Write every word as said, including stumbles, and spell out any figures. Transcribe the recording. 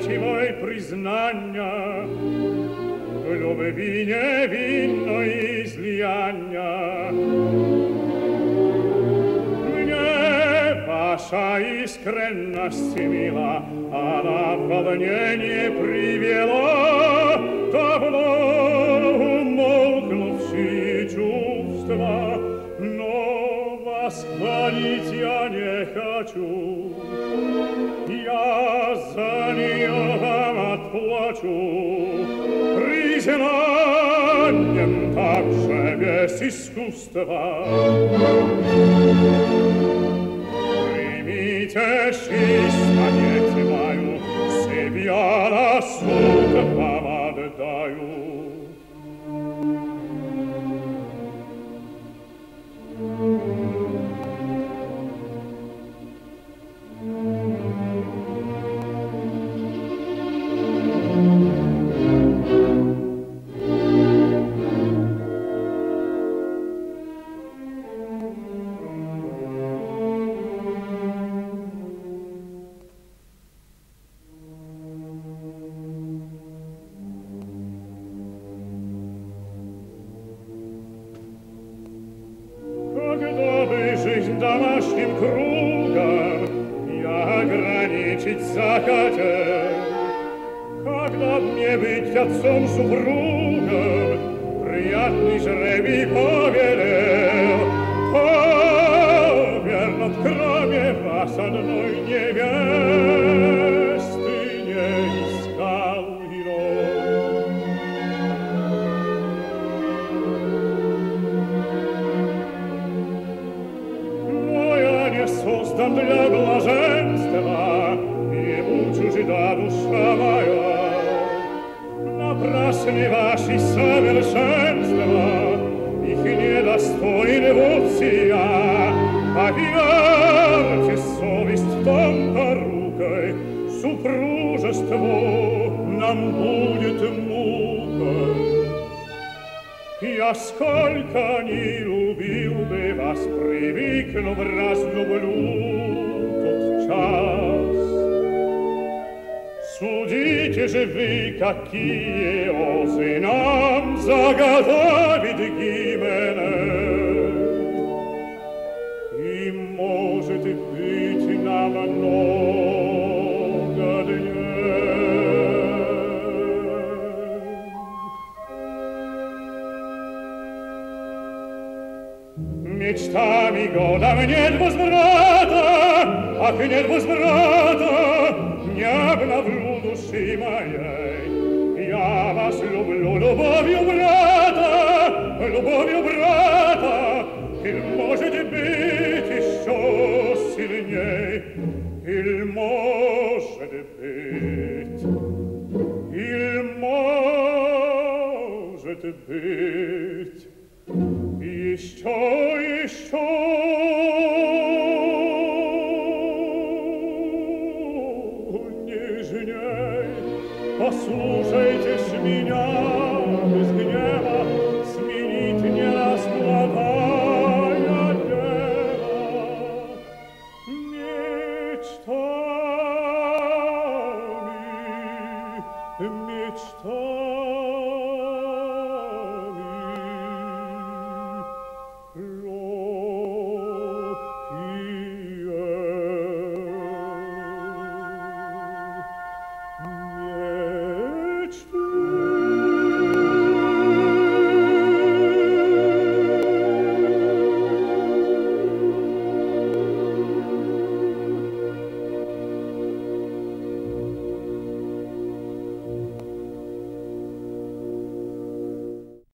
заманчивой признання, в любви невинной излияния. Мне ваша искренность мила, она в волнение привела, давно умолкнувшие чувства, но вас хвалить я не хочу. Я за нее вам отплачу признанием также без искусства. Примите честь монете мою, себя на суд вам отдаю. Когда бы жизнь домашним кругом я ограничить захотел, когда б мне быть отцом-супругом приятный жребий повелел, то, верно, кроме вас одной невесты не искал иной. Создан для блаженства, ему чужда душа моя. Напрасны ваши совершенства, их недостоин вовсе я. Поверьте, совесть том порукой, супружеству нам будет мукой. Я сколько ни любил бы вас, привыкнув, разлюблю тот час. Судите же вы, какие озы нам заготовит Гименей. И, может быть, нам много дней. Мечтами годом нет возврата, ах, нет возврата, не обновлю души моей. Я вас люблю любовью брата, любовью брата, или, может быть, еще сильней, или, может быть, или, может быть, еще, еще нежней, послушайте ж меня.